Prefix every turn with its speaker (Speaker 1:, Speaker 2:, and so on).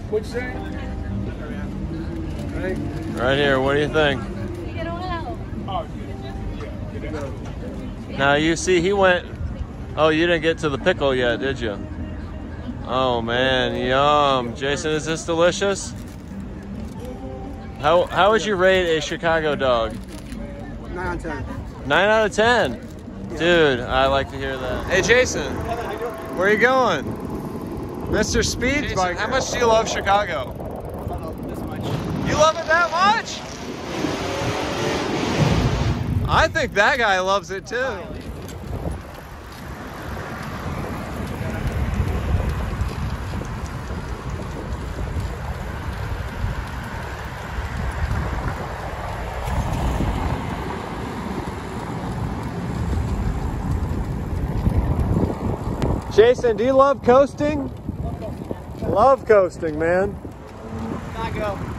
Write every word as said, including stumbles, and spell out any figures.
Speaker 1: What'd you say?
Speaker 2: Right here, what do you think? Now you see he went, oh, you didn't get to the pickle yet, did you? Oh man, yum. Jason, is this delicious? How, how would you rate a Chicago dog?
Speaker 1: nine out of ten.
Speaker 2: nine out of ten? Dude, I like to hear that. Hey Jason, where are you going? Mister Speed Jason, Biker. How much do you love Chicago?
Speaker 1: I love this much.
Speaker 2: You love it that much? I think that guy loves it too. Jason, do you love coasting? Love coasting, man.
Speaker 1: Not go.